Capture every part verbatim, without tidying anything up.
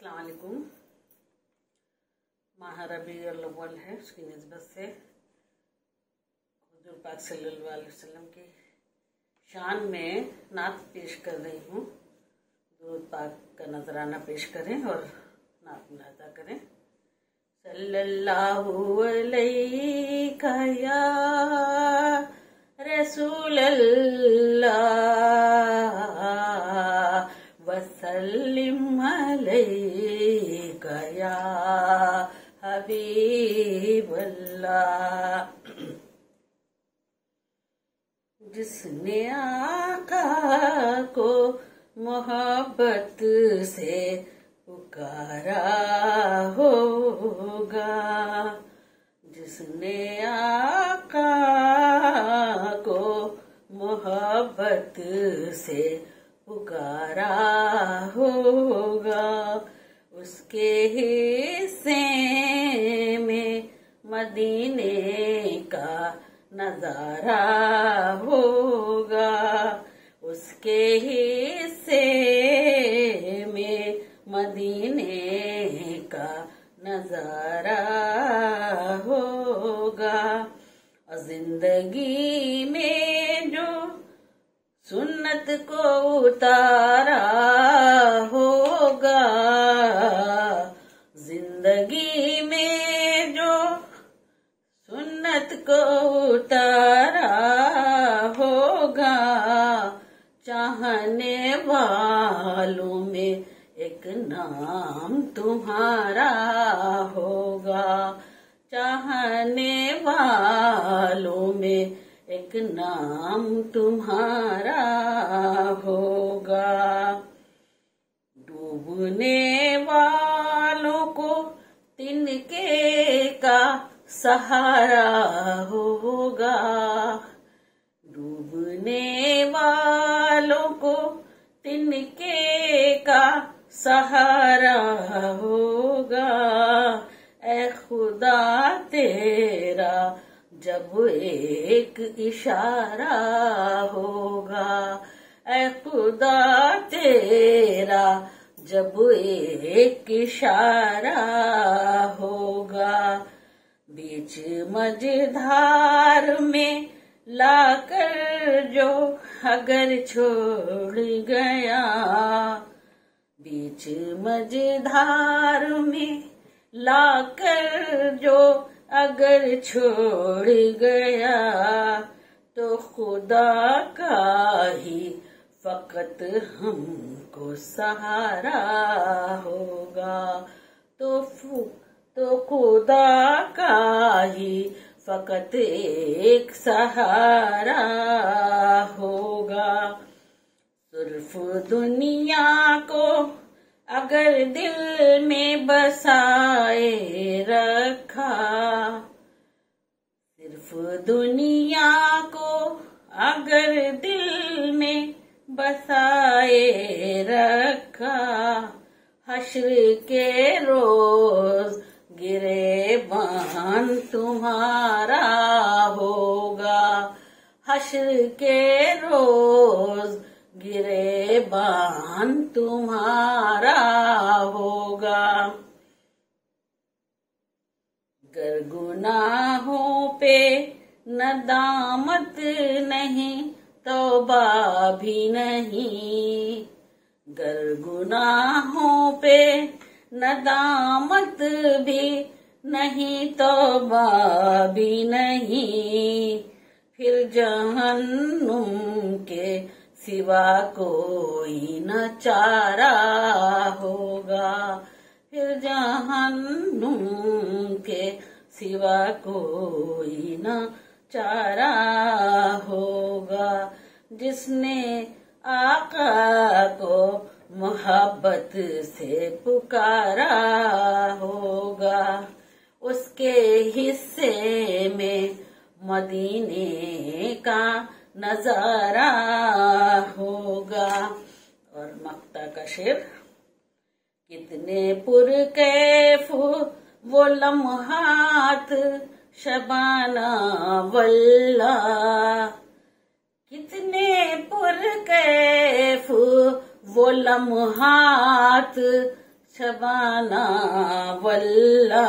अस्सलाम वालेकुम। माह रबीउल अव्वल है, उसकी निस्बत से हुजूर पाक सल्लल्लाहु अलैहि वसल्लम की शान में नात पेश कर रही हूँ। दुरूद पाक का नजराना पेश करें और नात में अदा करें। सल्लल्लाहु अलैका या रसूल अल्लाह वसल्लिम अलैका या हबीब अल्लाह। जिसने आका को मोहब्बत से पुकारा होगा, जिसने आका को मोहब्बत से पुकारा होगा, उसके हिस्से में मदीने का नजारा होगा, उसके हिस्से में मदीने का नजारा होगा। जिंदगी में जो सुन्नत को उतारा होगा, जिंदगी में जो सुन्नत को उतारा होगा, चाहने वालों में एक नाम तुम्हारा होगा, चाहने वालों में एक नाम तुम्हारा होगा। डूबने वालों को तिनके का सहारा होगा, डूबने वालों को तिनके का सहारा होगा। ऐ खुदा तेरा जब एक इशारा होगा, ऐ खुदा तेरा जब एक इशारा होगा। बीच मझधार में लाकर जो अगर छोड़ गया, बीच मझधार में लाकर जो अगर छोड़ गया, तो खुदा का ही फकत हमको सहारा होगा, तो तो खुदा का ही फकत एक सहारा होगा। सिर्फ दुनिया को अगर दिल में बसाए रखा, सिर्फ दुनिया को अगर दिल में बसाए रखा, हश्र के रोज गिरेबान तुम्हारा होगा, हश्र के रोज गिरेबान तुम्हारा होगा। गर गुनाहों पे नदामत नहीं, तौबा भी नहीं, गर गुनाहों पे नदामत भी नहीं, तौबा भी नहीं, फिर जहन्नुम के सिवा कोई न चारा होगा, फिर जहन्नुम के सिवा कोई न चारा होगा। जिसने आका को मोहब्बत से पुकारा होगा, उसके हिस्से में मदीने का नजारा होगा। और मक्ता का शेर। कितने पुरकैफ वो लम्हात शबाना वल्ला, कितने पुरकैफ वो लम्हात शबाना वल्ला,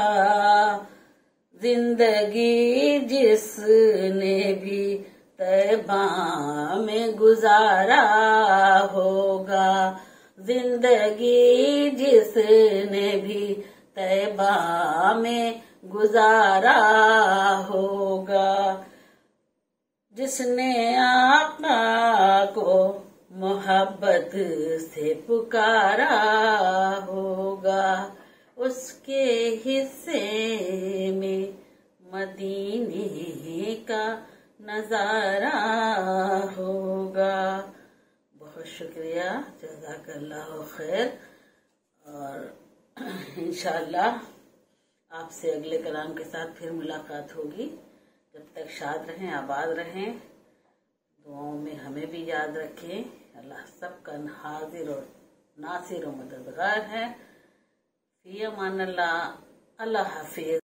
जिंदगी जिसने भी तैबा में गुजारा होगा, जिंदगी जिसने भी तैबा में गुजारा होगा, जिसने आका को मोहब्बत से पुकारा होगा, उसके हिस्से में मदीने का नजारा होगा। बहुत शुक्रिया, जज़ाकल्लाहु खैर। और इंशाअल्लाह आपसे अगले कलाम के साथ फिर मुलाकात होगी। जब तक शाद रहें, आबाद रहें, दुआओं में हमें भी याद रखें। अल्लाह सबका हाजिर और नासिर और मददगार है। फी अमान अल्लाह। अल्लाह हाफिज।